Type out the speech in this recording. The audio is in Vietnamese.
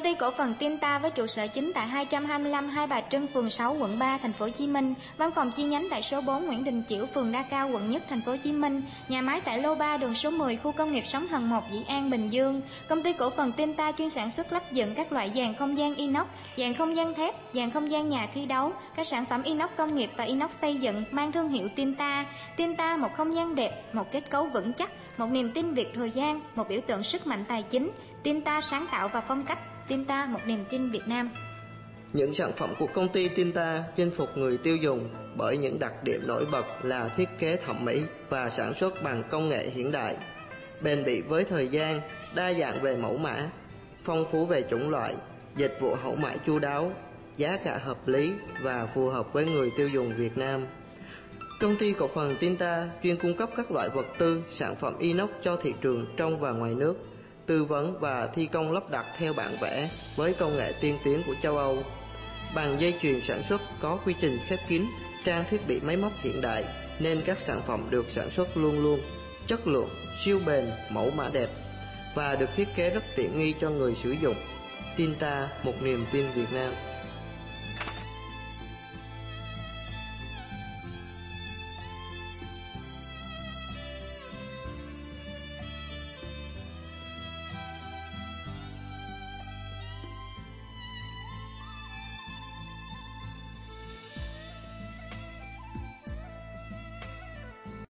ty cổ phần Tinta với trụ sở chính tại 225 Hai Bà Trưng, phường 6, quận 3, thành phố Hồ Chí Minh, văn phòng chi nhánh tại số 4 Nguyễn Đình Chiểu, phường Đa Cao, quận Nhất, thành phố Hồ Chí Minh, nhà máy tại lô 3, đường số 10, khu công nghiệp Sóng Thần 1, Dĩ An, Bình Dương. Công ty cổ phần Tinta chuyên sản xuất lắp dựng các loại dàn không gian inox, dàn không gian thép, dàn không gian nhà thi đấu, các sản phẩm inox công nghiệp và inox xây dựng mang thương hiệu Tinta. Tinta, một không gian đẹp, một kết cấu vững chắc, một niềm tin vượt thời gian, một biểu tượng sức mạnh tài chính. Tinta sáng tạo và phong cách. Tinta, một niềm tin Việt Nam. Những sản phẩm của công ty Tinta chinh phục người tiêu dùng bởi những đặc điểm nổi bật là thiết kế thẩm mỹ và sản xuất bằng công nghệ hiện đại, bền bỉ với thời gian, đa dạng về mẫu mã, phong phú về chủng loại, dịch vụ hậu mãi chu đáo, giá cả hợp lý và phù hợp với người tiêu dùng Việt Nam. Công ty cổ phần Tinta chuyên cung cấp các loại vật tư, sản phẩm inox cho thị trường trong và ngoài nước, tư vấn và thi công lắp đặt theo bản vẽ với công nghệ tiên tiến của châu Âu. Bằng dây chuyền sản xuất có quy trình khép kín, trang thiết bị máy móc hiện đại nên các sản phẩm được sản xuất luôn luôn chất lượng, siêu bền, mẫu mã đẹp và được thiết kế rất tiện nghi cho người sử dụng. Tinta, một niềm tin Việt Nam.